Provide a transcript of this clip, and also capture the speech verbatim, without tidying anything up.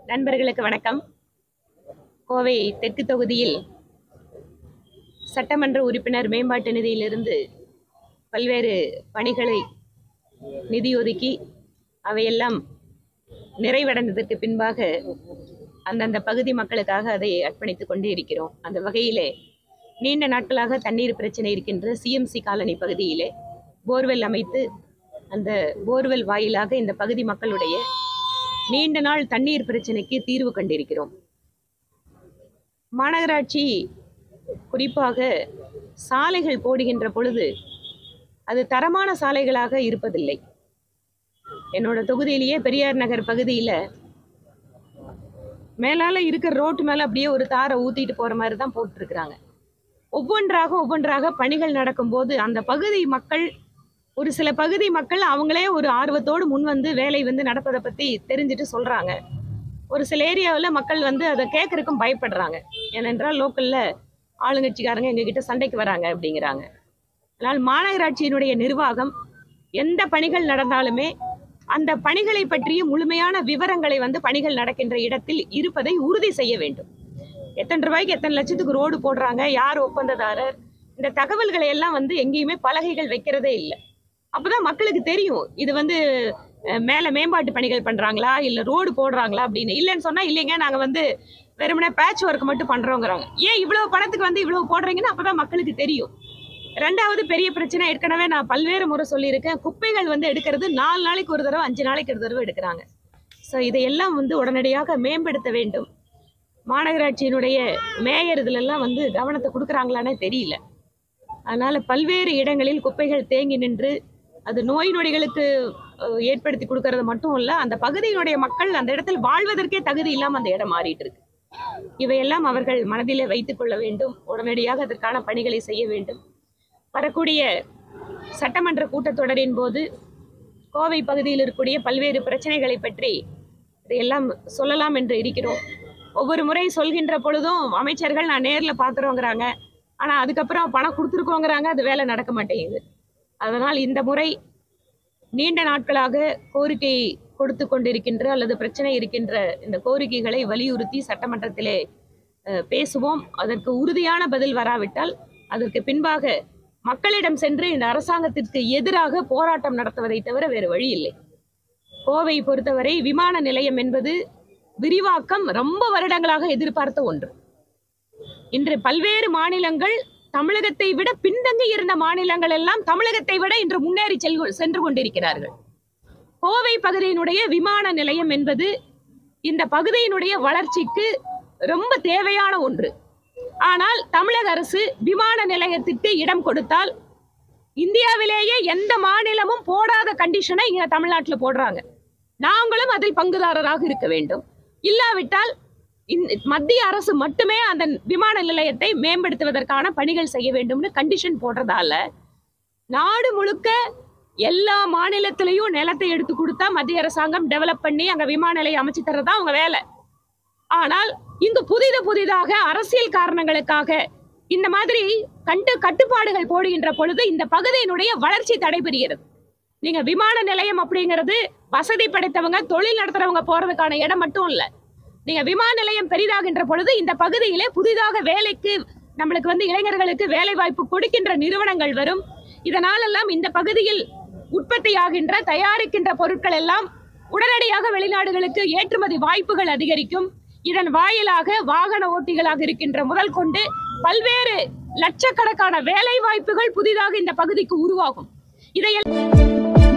நண்பர்களுக்கு வணக்கம். கோவை தெற்கு தொகுதியில் சட்டமன்ற உறுப்பினர் மேம்பாட்டு நிதியிலிருந்து பல்வேறு பணிகளை நிதி ஒதுக்கி அவையெல்லாம் நிறைவடைந்ததற்கு பின்பாக அந்தந்த பகுதி மக்களுக்காக அதை அர்ப்பணித்துக் கொண்டே இருக்கிறோம். அந்த வகையிலே நீண்ட நாட்களாக தண்ணீர் பிரச்சனை இருக்கின்ற சிஎம்சி காலனி பகுதியிலே போர்வெல் அமைத்து அந்த போர்வெல் வாயிலாக இந்த பகுதி மக்களுடைய நீண்ட நாள் தண்ணீர் பிரச்சனைக்கு தீர்வு கண்டிருக்கிறோம். மாநகராட்சி குறிப்பாக சாலைகள் போடுகின்ற பொழுது அது தரமான சாலைகளாக இருப்பதில்லை. என்னோட தொகுதியிலேயே பெரியார் நகர் பகுதியில் மேலால இருக்கிற ரோட்டு மேலே அப்படியே ஒரு தாரை ஊற்றிட்டு போகிற மாதிரி தான் போட்டுருக்குறாங்க. ஒவ்வொன்றாக ஒவ்வொன்றாக பணிகள் நடக்கும்போது அந்த பகுதி மக்கள், ஒரு சில பகுதி மக்கள் அவங்களே ஒரு ஆர்வத்தோடு முன் வந்து வேலை வந்து நடப்பதை பற்றி தெரிஞ்சுட்டு சொல்கிறாங்க. ஒரு சில ஏரியாவில் மக்கள் வந்து அதை கேட்கறதுக்கும் பயப்படுறாங்க. ஏனென்றால் லோக்கலில் ஆளுங்கட்சிக்காரங்க எங்ககிட்ட சண்டைக்கு வராங்க அப்படிங்கிறாங்க. அதனால் மாநகராட்சியினுடைய நிர்வாகம் எந்த பணிகள் நடந்தாலுமே அந்த பணிகளை பற்றிய முழுமையான விவரங்களை வந்து பணிகள் நடக்கின்ற இடத்தில் இருப்பதை உறுதி செய்ய வேண்டும். எத்தனை ரூபாய்க்கு எத்தனை லட்சத்துக்கு ரோடு போடுறாங்க, யார் ஒப்பந்ததாரர், இந்த தகவல்களை எல்லாம் வந்து எங்கேயுமே பலகைகள் வைக்கிறதே இல்லை. அப்போதான் மக்களுக்கு தெரியும் இது வந்து மேலே மேம்பாட்டு பணிகள் பண்ணுறாங்களா இல்லை ரோடு போடுறாங்களா அப்படின்னு. இல்லைன்னு சொன்னால் இல்லைங்க நாங்கள் வந்து வெறுமனே பேட்ச் ஒர்க் மட்டும் பண்ணுறோங்கிறாங்க. ஏன் இவ்வளோ பணத்துக்கு வந்து இவ்வளோ போடுறீங்கன்னு அப்போ தான் மக்களுக்கு தெரியும். ரெண்டாவது பெரிய பிரச்சனை, ஏற்கனவே நான் பல்வேறு முறை சொல்லியிருக்கேன், குப்பைகள் வந்து எடுக்கிறது நாலு நாளைக்கு ஒரு தடவை அஞ்சு நாளைக்கு ஒரு தடவை எடுக்கிறாங்க. ஸோ இதையெல்லாம் வந்து உடனடியாக மேம்படுத்த வேண்டும். மாநகராட்சியினுடைய மேயர் இதிலெல்லாம் வந்து கவனத்தை கொடுக்குறாங்களானே தெரியல. அதனால் பல்வேறு இடங்களில் குப்பைகள் தேங்கி நின்று அது நோய் நொடிகளுக்கு ஏற்படுத்தி கொடுக்கறது மட்டும் இல்லை, அந்த பகுதியினுடைய மக்கள் அந்த இடத்தில் வாழ்வதற்கே தகுதி இல்லாமல் அந்த இடம் மாறிட்டு இருக்கு. இவையெல்லாம் அவர்கள் மனதிலே வைத்துக் கொள்ள வேண்டும். உடனடியாக அதற்கான பணிகளை செய்ய வேண்டும். வரக்கூடிய சட்டமன்ற கூட்டத்தொடரின் போது கோவை பகுதியில் இருக்கக்கூடிய பல்வேறு பிரச்சனைகளை பற்றி இதையெல்லாம் சொல்லலாம் என்று இருக்கிறோம். ஒவ்வொரு முறை சொல்கின்ற பொழுதும் அமைச்சர்கள் நான் நேரில் பார்க்குறோங்கிறாங்க, ஆனால் அதுக்கப்புறம் பணம் கொடுத்துருக்கோங்கிறாங்க, அது வேலை நடக்க மாட்டேங்குது. அதனால் இந்த முறை நீண்ட நாட்களாக கோரிக்கை கொடுத்து கொண்டிருக்கின்ற அல்லது பிரச்சனை இருக்கின்ற இந்த கோரிக்கைகளை வலியுறுத்தி சட்டமன்றத்திலே பேசுவோம். அதற்கு உறுதியான பதில் வராவிட்டால் அதற்கு பின்பாக மக்களிடம் சென்று இந்த அரசாங்கத்திற்கு எதிராக போராட்டம் நடத்துவதை தவிர வேறு வழி இல்லை. கோவை பொறுத்தவரை விமான நிலையம் என்பது விரிவாக்கம் ரொம்ப வருடங்களாக எதிர்பார்த்த ஒன்று. இன்று பல்வேறு மாநிலங்கள் தமிழகத்தை விட பின்தங்கி இருந்த மாநிலங்கள் எல்லாம் தமிழகத்தை விட இன்று முன்னேறி செல் சென்று கொண்டிருக்கிறார்கள். கோவை பகுதியினுடைய விமான நிலையம் என்பது இந்த பகுதியினுடைய வளர்ச்சிக்கு ரொம்ப தேவையான ஒன்று. ஆனால் தமிழக அரசு விமான நிலையத்திற்கு இடம் கொடுத்தால் இந்தியாவிலேயே எந்த மாநிலமும் போடாத கண்டிஷனை இங்க தமிழ்நாட்டில் போடுறாங்க. நாங்களும் அதில் பங்குதாரராக இருக்க வேண்டும். இல்லாவிட்டால் மத்திய அரசு மட்டுமே அந்த விமான நிலையத்தை மேம்படுத்துவதற்கான பணிகள் செய்ய வேண்டும்னு கண்டிஷன் போடுறதால நாடு முழுக்க எல்லா மாநிலத்திலையும் நிலத்தை எடுத்து கொடுத்தா மத்திய அரசாங்கம் டெவலப் பண்ணி அங்க விமான நிலையம் அமைச்சு தர்றதா அவங்க வேலை. ஆனால் இங்கு புதிது புதிதாக அரசியல் காரணங்களுக்காக இந்த மாதிரி கண்டு கட்டுப்பாடுகள் போடுகின்ற பொழுது இந்த பகுதியினுடைய வளர்ச்சி தடைபெறுகிறது. நீங்க விமான நிலையம் அப்படிங்கிறது வசதி படைத்தவங்க தொழில் நடத்துறவங்க போறதுக்கான இடம் மட்டும் இல்ல. நீங்க விமான நிலையம் பெரிதாகின்ற பொழுது இந்த பகுதியிலே புதிதாக வேலைக்கு நம்மளுக்கு வந்து இளைஞர்களுக்கு வேலை வாய்ப்பு கொடுக்கின்ற நிறுவனங்கள் வரும். இதனாலெல்லாம் இந்த பகுதியில் உற்பத்தியாகின்ற தயாரிக்கின்ற பொருட்கள் எல்லாம் உடனடியாக வெளிநாடுகளுக்கு ஏற்றுமதி வாய்ப்புகள் அதிகரிக்கும். இதன் வாயிலாக வாகன ஓட்டிகளாக இருக்கின்ற முதல் கொண்டு பல்வேறு லட்சக்கணக்கான வேலை வாய்ப்புகள் புதிதாக இந்த பகுதிக்கு உருவாகும். இதையெல்லாம்